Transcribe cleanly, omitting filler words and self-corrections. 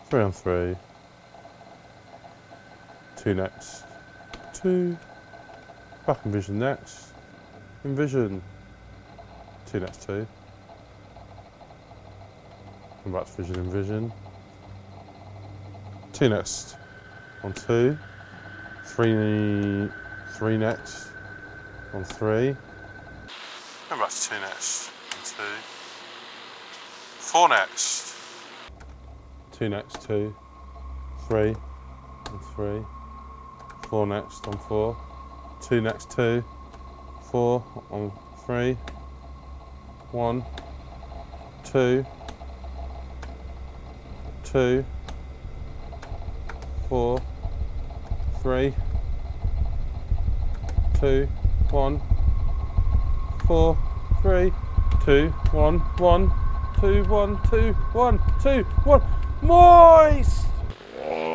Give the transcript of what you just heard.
3 on 3. 2 next. 2. Back in vision next. In vision. 2 next 2. Come back to vision in vision. 2 next. On 2. 3 next. On 3. Come back to 2 next. On 2. 4 next. 2 next, 2. 3. On 3. 4 next on 4. 2 next, 2. 4 on 3. 1. 2. 2. 4. 3. 2. 1. 4. 3. 2. 1. 1. 2. 1. 2. 1. 2. 1. Moist!